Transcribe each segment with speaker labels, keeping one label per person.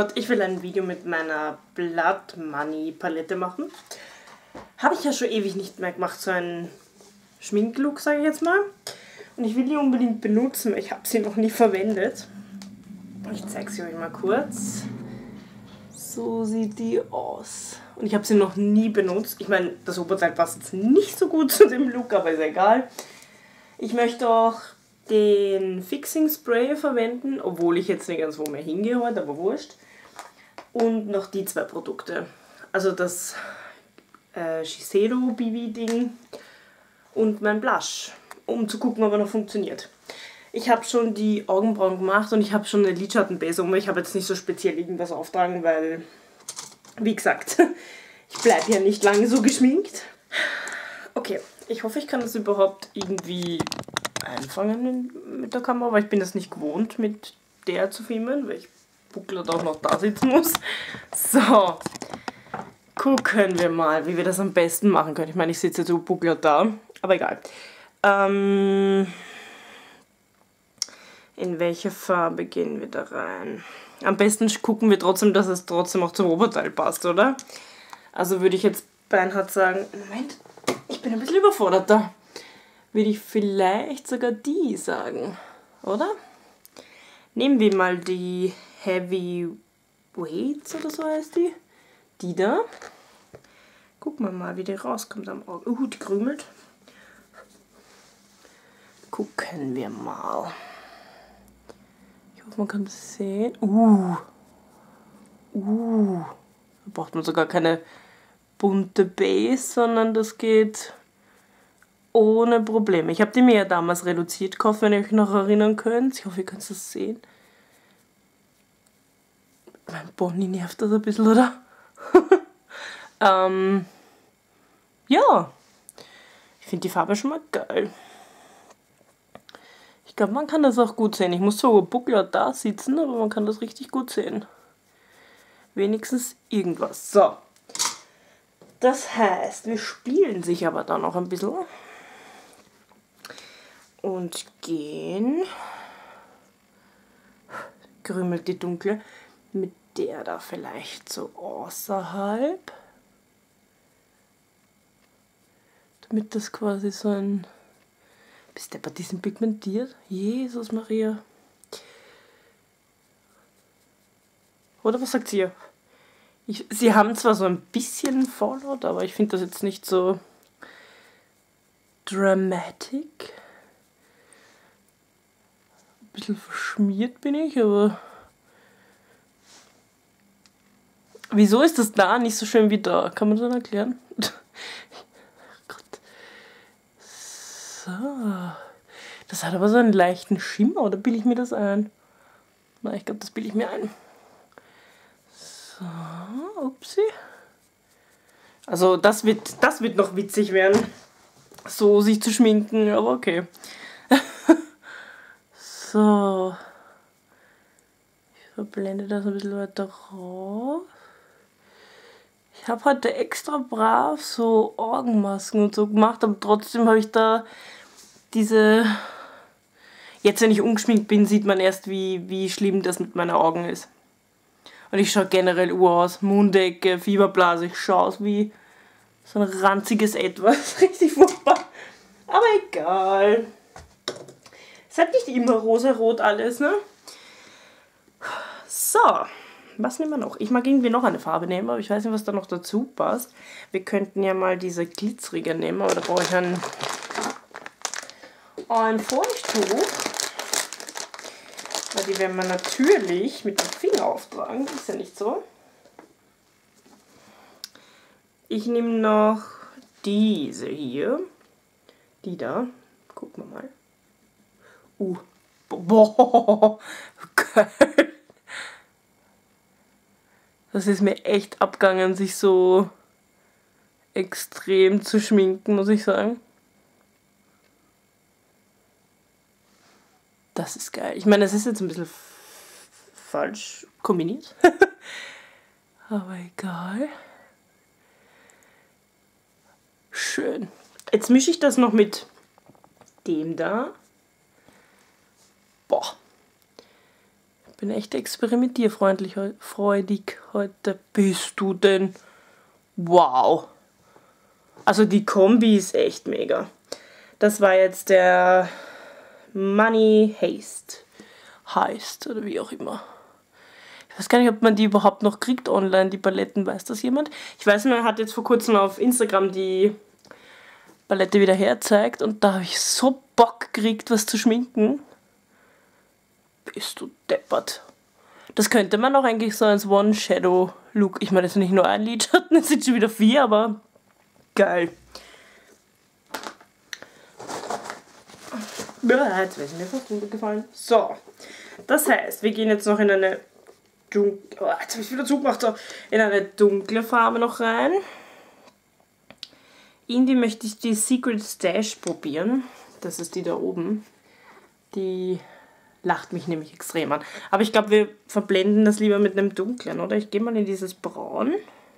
Speaker 1: Gott, ich will ein Video mit meiner Blood Money Palette machen. Habe ich ja schon ewig nicht mehr gemacht, so einen Schminklook, sage ich jetzt mal. Und ich will die unbedingt benutzen, weil ich habe sie noch nie verwendet. Ich zeige sie euch mal kurz. So sieht die aus. Und ich habe sie noch nie benutzt. Ich meine, das Oberteil passt jetzt nicht so gut zu dem Look, aber ist egal. Ich möchte auch den Fixing Spray verwenden, obwohl ich jetzt nicht ganz wo mehr hingehe heute, aber wurscht. Und noch die zwei Produkte. Also das Shiseido BB Ding und mein Blush, um zu gucken, ob er noch funktioniert. Ich habe schon die Augenbrauen gemacht und ich habe schon eine Lidschattenbase um. Ich habe jetzt nicht so speziell irgendwas auftragen, weil, wie gesagt, ich bleibe ja nicht lange so geschminkt. Okay, ich hoffe, ich kann das überhaupt irgendwie einfangen mit der Kamera, weil ich bin das nicht gewohnt, mit der zu filmen, weil ich bucklert auch noch da sitzen muss. So, gucken wir mal, wie wir das am besten machen können. Ich meine, ich sitze jetzt so bucklert da, aber egal. In welche Farbe gehen wir da rein? Am besten gucken wir trotzdem, dass es trotzdem auch zum Oberteil passt, oder? Also würde ich jetzt beinhart sagen, Moment, ich bin ein bisschen überfordert da. Würde ich vielleicht sogar die sagen, oder? Nehmen wir mal die Heavy Weights oder so heißt die. Die da. Gucken wir mal, wie die rauskommt am Auge. Die krümelt. Gucken wir mal. Ich hoffe, man kann das sehen. Da braucht man sogar keine bunte Base, sondern das geht ohne Probleme. Ich habe die mir ja damals reduziert gekauft, wenn ihr euch noch erinnern könnt. Ich hoffe, ihr könnt das sehen. Mein Bonnie nervt das ein bisschen, oder? Ja. Ich finde die Farbe schon mal geil. Ich glaube, man kann das auch gut sehen. Ich muss so bucklert da sitzen, aber man kann das richtig gut sehen. Wenigstens irgendwas. So. Das heißt, wir spielen sich aber da noch ein bisschen. Und gehen, krümelt die dunkle, mit der da vielleicht so außerhalb, damit das quasi so ein, bist du bei diesem pigmentiert? Jesus Maria. Oder was sagt ihr? Sie haben zwar so ein bisschen Fallout, aber ich finde das jetzt nicht so dramatic. Ein bisschen verschmiert bin ich, aber wieso ist das da nicht so schön wie da? Kann man das dann erklären? Gott. So. Das hat aber so einen leichten Schimmer, oder bilde ich mir das ein? Nein, ich glaube, das bilde ich mir ein. So, upsi. Also das wird noch witzig werden, so sich zu schminken, aber okay. So, ich verblende das ein bisschen weiter raus. Ich habe heute extra brav so Augenmasken und so gemacht, aber trotzdem habe ich da diese... Jetzt, wenn ich ungeschminkt bin, sieht man erst, wie schlimm das mit meinen Augen ist. Und ich schaue generell aus, Mundecke, Fieberblase, ich schaue aus wie so ein ranziges Etwas. Richtig furchtbar. Aber egal. Es hat nicht immer rosa-rot alles, ne? So, was nehmen wir noch? Ich mag irgendwie noch eine Farbe nehmen, aber ich weiß nicht, was da noch dazu passt. Wir könnten ja mal diese glitzerige nehmen, aber da brauche ich ein Feuchttuch. Weil die werden wir natürlich mit dem Finger auftragen, ist ja nicht so. Ich nehme noch diese hier. Die da. Gucken wir mal. Boah, geil. Das ist mir echt abgegangen, sich so extrem zu schminken, muss ich sagen. Das ist geil. Ich meine, es ist jetzt ein bisschen falsch kombiniert. Aber egal. Schön. Jetzt mische ich das noch mit dem da. Boah. bin echt experimentierfreundlich, freudig heute. Bist du denn? Wow. Also die Kombi ist echt mega. Das war jetzt der Money Heist oder wie auch immer. Ich weiß gar nicht, ob man die überhaupt noch kriegt online, die Paletten. Weiß das jemand? Ich weiß, man hat jetzt vor kurzem auf Instagram die Palette wieder herzeigt und da habe ich so Bock gekriegt, was zu schminken. Bist du deppert. Das könnte man auch eigentlich so als One-Shadow-Look. Ich meine, das sind nicht nur ein Lidschatten, es sind schon wieder 4, aber geil. Ja, jetzt weiß ich nicht, was mir gefallen. So, das heißt, wir gehen jetzt noch in eine dunkle, jetzt habe ich wieder zugemacht, so, in eine dunkle Farbe noch rein. Irgendwie möchte ich die Secret Stash probieren. Das ist die da oben. Die lacht mich nämlich extrem an. Aber ich glaube, wir verblenden das lieber mit einem dunklen, oder? Ich gehe mal in dieses Braun.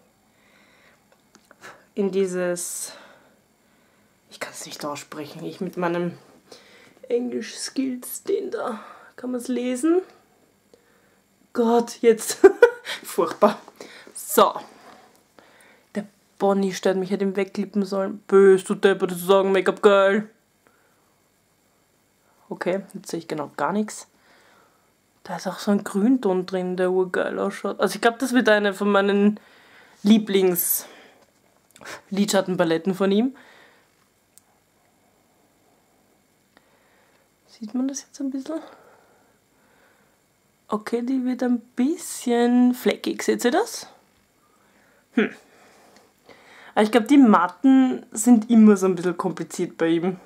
Speaker 1: In dieses... Ich kann es nicht aussprechen. Ich mit meinem Englisch-Skills, den da. Kann man es lesen? Gott, jetzt. Furchtbar. So. Der Bonnie stört mich, hätte ihn wegklippen sollen. Böse, du Deppert, zu sagen, Make-up geil. Okay, jetzt sehe ich genau gar nichts. Da ist auch so ein Grünton drin, der urgeil ausschaut. Also ich glaube, das wird eine von meinen Lieblings-Lidschattenpaletten von ihm. Sieht man das jetzt ein bisschen? Okay, die wird ein bisschen fleckig. Seht ihr das? Aber ich glaube, die Matten sind immer so ein bisschen kompliziert bei ihm.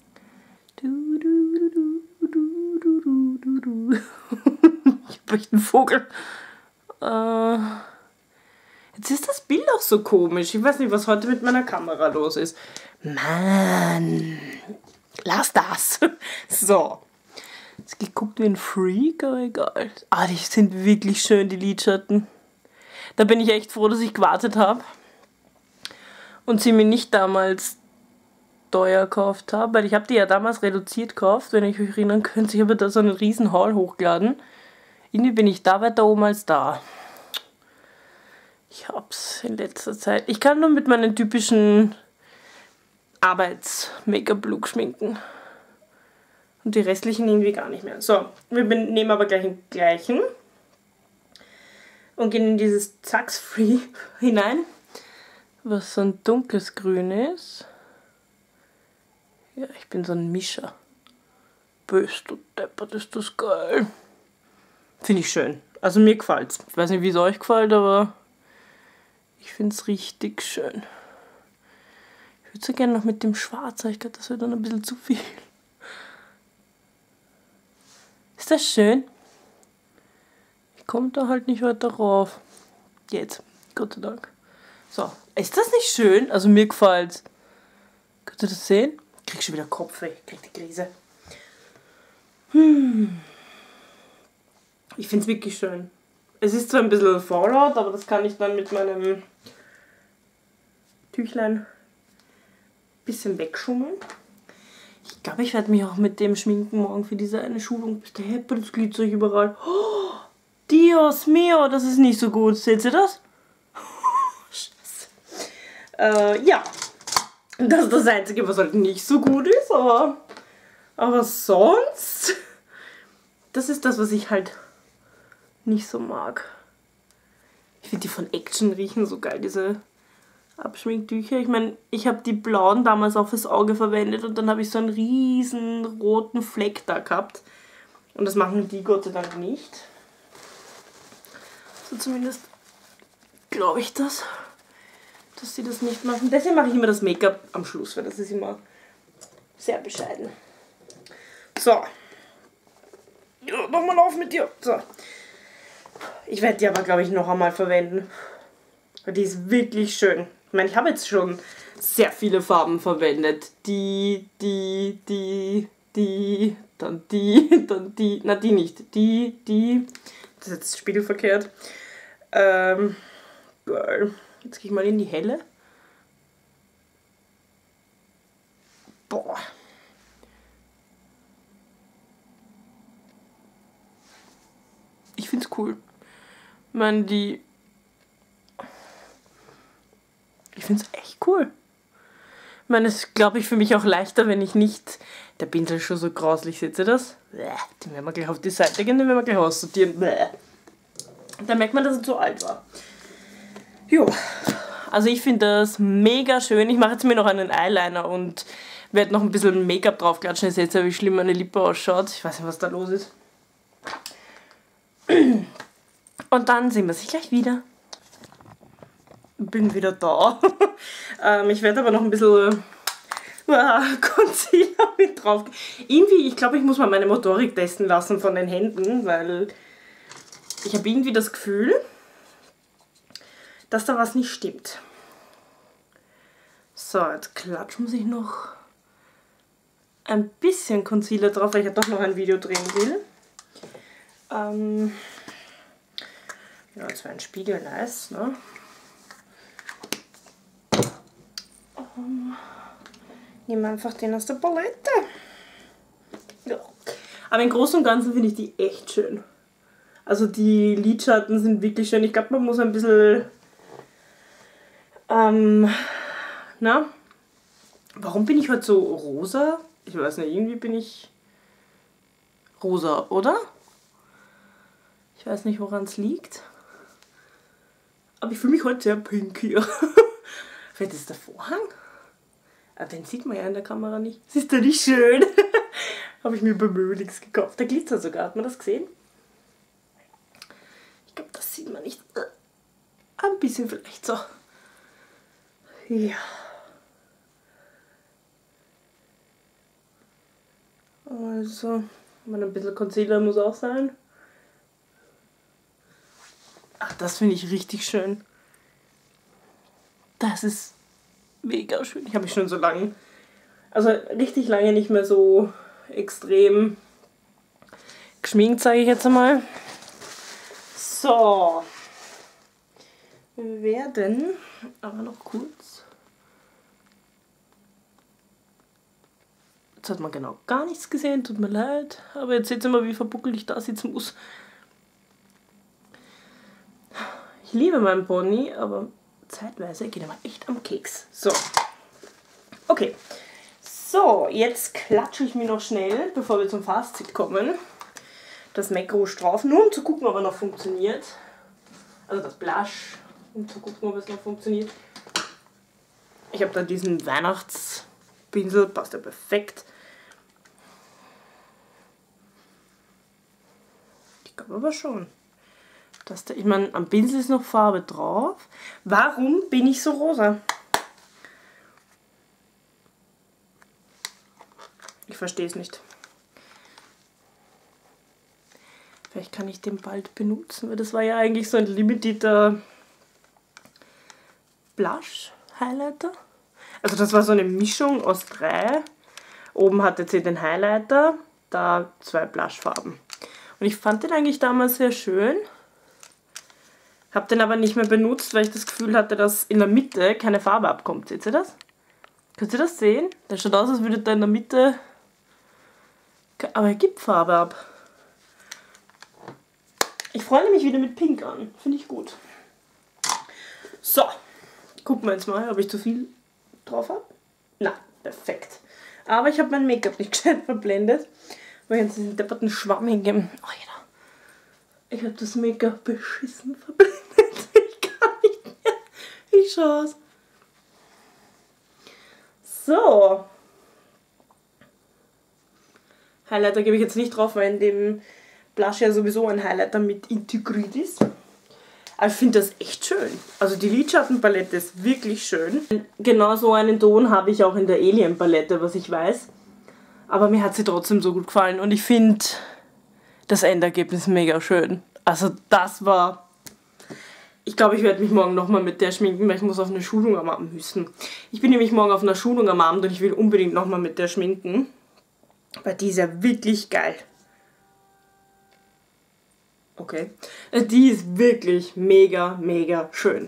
Speaker 1: Ich hab echt einen Vogel. Jetzt ist das Bild auch so komisch. Ich weiß nicht, was heute mit meiner Kamera los ist. Mann, lass das. So. Jetzt geguckt wie ein Freak, aber egal. Ah, die sind wirklich schön, die Lidschatten. Da bin ich echt froh, dass ich gewartet habe. Und sie mir nicht damals teuer gekauft habe, weil ich habe die ja damals reduziert gekauft, wenn ich euch erinnern könnt. Ich habe da so einen riesen Haul hochgeladen. Irgendwie bin ich da weiter oben als da. Ich hab's in letzter Zeit. Ich kann nur mit meinen typischen Arbeits-Make-up-Look schminken. Und die restlichen irgendwie gar nicht mehr. So, wir nehmen aber gleich den gleichen. Und gehen in dieses Zax Free hinein. Was so ein dunkles Grün ist. Ja, ich bin so ein Mischer. Böse, du Deppert, ist das geil. Finde ich schön. Also mir gefällt's. Ich weiß nicht, wie es euch gefällt, aber ich finde es richtig schön. Ich würde so gerne noch mit dem Schwarz, aber ich glaube, das wird dann ein bisschen zu viel. Ist das schön? Ich komme da halt nicht weiter rauf. Jetzt, Gott sei Dank. So, ist das nicht schön? Also mir gefällt's. Könnt ihr das sehen? Ich krieg schon wieder Kopfweh, ich krieg die Krise. Ich finde es wirklich schön. Es ist zwar ein bisschen Fallout, aber das kann ich dann mit meinem Tüchlein ein bisschen wegschummeln. Ich glaube, ich werde mich auch mit dem schminken morgen für diese eine Schulung. Der Heppe, das glitzert überall. Oh, Dios mio, das ist nicht so gut. Seht ihr das? Scheiße. Ja. Das ist das Einzige, was halt nicht so gut ist, aber sonst, das ist das, was ich halt nicht so mag. Ich finde die von Action riechen so geil, diese Abschminktücher. Ich meine, ich habe die blauen damals auch fürs Auge verwendet und dann habe ich so einen riesen roten Fleck da gehabt. Und das machen die Gott sei Dank nicht. So zumindest glaube ich das. Dass sie das nicht machen. Deswegen mache ich immer das Make-up am Schluss, weil das ist immer sehr bescheiden. So. Ja, nochmal auf mit dir. So. Ich werde die aber, glaube ich, noch einmal verwenden. Weil die ist wirklich schön. Ich meine, ich habe jetzt schon sehr viele Farben verwendet. Dann die. Na, die nicht. Die. Das ist jetzt spiegelverkehrt. Geil. Jetzt gehe ich mal in die helle. Boah. Ich finde es cool. Ich meine, ich finde es echt cool. Ich meine, es ist, glaube ich, für mich auch leichter, wenn ich nicht... Der Pinsel ist schon so grauslich, seht ihr das? Den werden wir gleich auf die Seite gehen, den werden wir gleich aussortieren. Da merkt man, dass er zu alt war. Jo, also ich finde das mega schön. Ich mache jetzt mir noch einen Eyeliner und werde noch ein bisschen Make-up draufklatschen. Ihr seht ja, wie schlimm meine Lippe ausschaut. Ich weiß nicht, was da los ist. Und dann sehen wir sich gleich wieder. Bin wieder da. Ich werde aber noch ein bisschen Concealer mit drauf. Irgendwie, ich glaube, ich muss mal meine Motorik testen lassen von den Händen, weil ich habe irgendwie das Gefühl, dass da was nicht stimmt. So, jetzt klatschen sich noch ein bisschen Concealer drauf, weil ich ja doch noch ein Video drehen will. Ja, jetzt wäre ein Spiegel nice, ne? Nehmen wir einfach den aus der Palette. Ja. Aber im Großen und Ganzen finde ich die echt schön. Also die Lidschatten sind wirklich schön. Ich glaube, man muss ein bisschen... na? Warum bin ich heute so rosa? Ich weiß nicht, irgendwie bin ich rosa, oder? Ich weiß nicht, woran es liegt. Aber ich fühle mich heute sehr pink hier. Vielleicht ist der Vorhang? Aber den sieht man ja in der Kamera nicht. Das ist doch nicht schön. Habe ich mir bei Möbelix gekauft. Der glitzert sogar. Hat man das gesehen? Ich glaube, das sieht man nicht. Ein bisschen vielleicht so. Ja. Also, ein bisschen Concealer muss auch sein. Ach, das finde ich richtig schön. Das ist mega schön. Ich habe mich schon so lange, also richtig lange nicht mehr so extrem geschminkt, sage ich jetzt einmal. So. Wir werden aber noch kurz. Jetzt hat man genau gar nichts gesehen, tut mir leid. Aber jetzt seht ihr mal, wie verbuckelt ich da sitzen muss. Ich liebe meinen Pony, aber zeitweise geht er mal echt am Keks. So. Okay. So, jetzt klatsche ich mir noch schnell, bevor wir zum Fazit kommen, das MAC Rouge drauf. Nur um zu gucken, ob er noch funktioniert. Also das Blush, um zu gucken, ob es noch funktioniert. Ich habe da diesen Weihnachtspinsel, passt ja perfekt. Ich glaube aber schon. Ich meine, am Pinsel ist noch Farbe drauf. Warum bin ich so rosa? Ich verstehe es nicht. Vielleicht kann ich den bald benutzen, weil das war ja eigentlich so ein limitierter Blush Highlighter. Also das war so eine Mischung aus 3. Oben hatte sie den Highlighter, da 2 Blushfarben. Und ich fand den eigentlich damals sehr schön. Habe den aber nicht mehr benutzt, weil ich das Gefühl hatte, dass in der Mitte keine Farbe abkommt. Seht ihr das? Könnt ihr das sehen? Der schaut aus, als würde da in der Mitte... Aber er gibt Farbe ab. Ich freue mich wieder mit Pink an. Finde ich gut. So. Gucken wir jetzt mal, ob ich zu viel drauf habe. Na, perfekt. Aber ich habe mein Make-up nicht gescheit verblendet. Weil ich jetzt diesen depperten Schwamm hingeben. Oh, jeder. Ich habe das Make-up beschissen verblendet. Ich kann nicht mehr. Ich schaue es. So. Highlighter gebe ich jetzt nicht drauf, weil in dem Blush ja sowieso ein Highlighter mit integriert ist. Aber ich finde das echt schön. Also die Lidschattenpalette ist wirklich schön. Genau so einen Ton habe ich auch in der Alien Palette, was ich weiß. Aber mir hat sie trotzdem so gut gefallen. Und ich finde das Endergebnis mega schön. Also das war... Ich glaube, ich werde mich morgen nochmal mit der schminken, weil ich muss auf eine Schulung am Abend müssen. Ich bin nämlich morgen auf einer Schulung am Abend und ich will unbedingt nochmal mit der schminken. Weil die ist ja wirklich geil. Okay. Die ist wirklich mega, mega schön.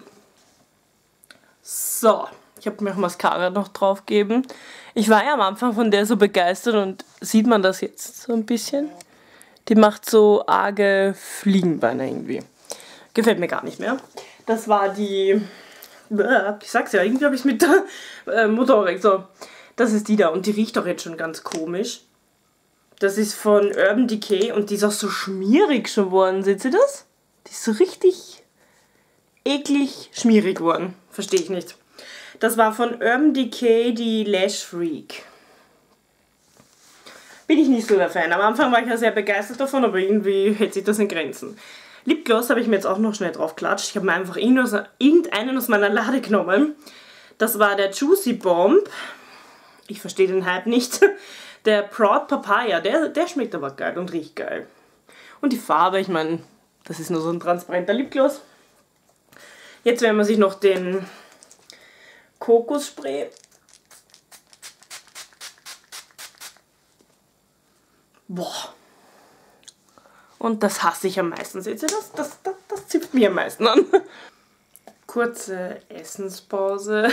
Speaker 1: So. Ich habe mir auch Mascara noch drauf gegeben. Ich war ja am Anfang von der so begeistert und sieht man das jetzt so ein bisschen? Die macht so arge Fliegenbeine irgendwie. Gefällt mir gar nicht mehr. Das war die... Ich sag's ja, irgendwie habe ich es mit der Motorik. So, das ist die da und die riecht doch jetzt schon ganz komisch. Das ist von Urban Decay und die ist auch so schmierig schon geworden. Seht ihr das? Die ist so richtig eklig schmierig geworden. Verstehe ich nicht. Das war von Urban Decay die Lash Freak. Bin ich nicht so der Fan. Am Anfang war ich ja sehr begeistert davon, aber irgendwie hält sich das in Grenzen. Lipgloss habe ich mir jetzt auch noch schnell drauf geklatscht. Ich habe mir einfach irgendeinen aus meiner Lade genommen. Das war der Juicy Bomb. Ich verstehe den Hype nicht. Der Proud Papaya, der schmeckt aber geil und riecht geil. Und die Farbe, ich meine, das ist nur so ein transparenter Lipgloss. Jetzt werden wir sich noch den Kokosspray. Boah. Und das hasse ich am meisten. Seht ihr das? Das zipft mir am meisten an. Kurze Essenspause.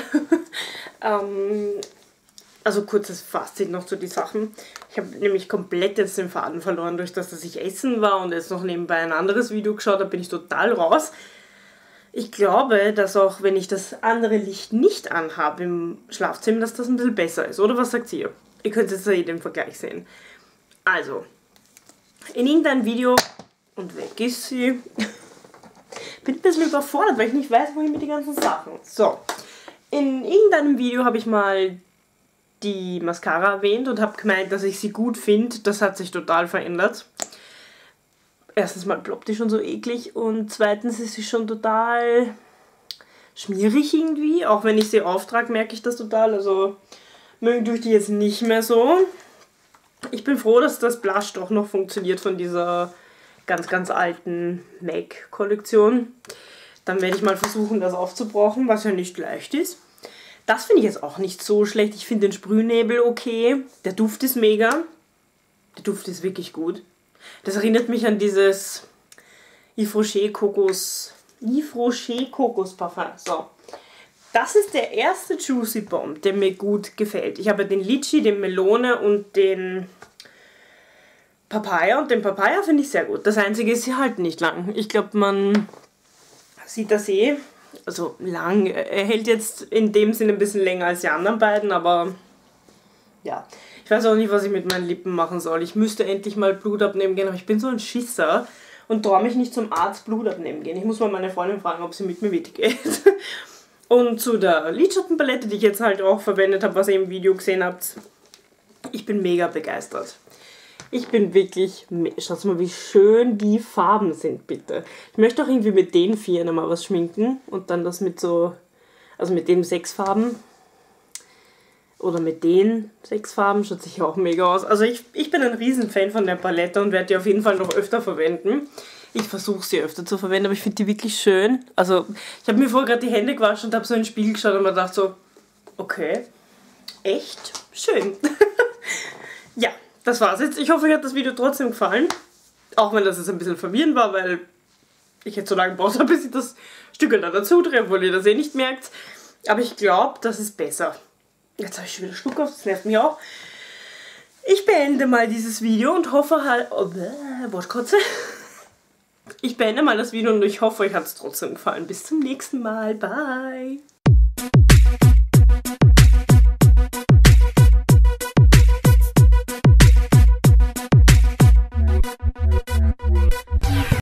Speaker 1: Also kurzes Fazit noch zu den Sachen. Ich habe nämlich komplett jetzt den Faden verloren, durch das, dass ich essen war und jetzt noch nebenbei ein anderes Video geschaut habe, bin ich total raus. Ich glaube, dass auch wenn ich das andere Licht nicht anhabe im Schlafzimmer, dass das ein bisschen besser ist. Oder was sagt ihr? Ihr könnt jetzt eh den Vergleich sehen. Also, in irgendeinem Video, und weg ist sie, bin ein bisschen überfordert, weil ich nicht weiß, wohin mit den ganzen Sachen. So, in irgendeinem Video habe ich mal die Mascara erwähnt und habe gemeint, dass ich sie gut finde. Das hat sich total verändert. Erstens mal ploppt die schon so eklig und zweitens ist sie schon total schmierig irgendwie. Auch wenn ich sie auftrage, merke ich das total. Also mögen tue ich die jetzt nicht mehr so. Ich bin froh, dass das Blush doch noch funktioniert von dieser ganz, ganz alten MAC-Kollektion. Dann werde ich mal versuchen, das aufzubrauchen, was ja nicht leicht ist. Das finde ich jetzt auch nicht so schlecht. Ich finde den Sprühnebel okay. Der Duft ist mega. Der Duft ist wirklich gut. Das erinnert mich an dieses Yves Rocher Kokos Parfum. So. Das ist der erste Juicy Bomb, der mir gut gefällt. Ich habe den Litchi, den Melone und den Papaya. Und den Papaya finde ich sehr gut. Das einzige ist, sie halten nicht lang. Ich glaube, man sieht das eh. Also lang. Er hält jetzt in dem Sinne ein bisschen länger als die anderen beiden, aber ja. Ich weiß auch nicht, was ich mit meinen Lippen machen soll. Ich müsste endlich mal Blut abnehmen gehen, aber ich bin so ein Schisser und traue mich nicht zum Arzt Blut abnehmen gehen. Ich muss mal meine Freundin fragen, ob sie mit mir mitgeht. Und zu der Lidschattenpalette, die ich jetzt halt auch verwendet habe, was ihr im Video gesehen habt. Ich bin mega begeistert. Ich bin wirklich... Schaut mal, wie schön die Farben sind, bitte. Ich möchte auch irgendwie mit den 4 nochmal was schminken. Und dann das mit so... Also mit den 6 Farben. Oder mit den 6 Farben. Schaut sich auch mega aus. Also ich bin ein Riesenfan von der Palette und werde die auf jeden Fall noch öfter verwenden. Ich versuche sie öfter zu verwenden, aber ich finde die wirklich schön. Also ich habe mir vorher gerade die Hände gewaschen und habe so in den Spiegel geschaut und mir gedacht so, okay, echt schön. Ja, das war's jetzt. Ich hoffe, euch hat das Video trotzdem gefallen. Auch wenn das jetzt ein bisschen verwirrend war, weil ich jetzt so lange gebraucht habe, bis ich das Stück da dazu drehe, obwohl ihr das eh nicht merkt. Aber ich glaube, das ist besser. Jetzt habe ich schon wieder Schluck auf, das nervt mich auch. Ich beende mal dieses Video und hoffe halt... Oh, Wortkotze. Ich beende mal das Video und ich hoffe, euch hat es trotzdem gefallen. Bis zum nächsten Mal. Bye.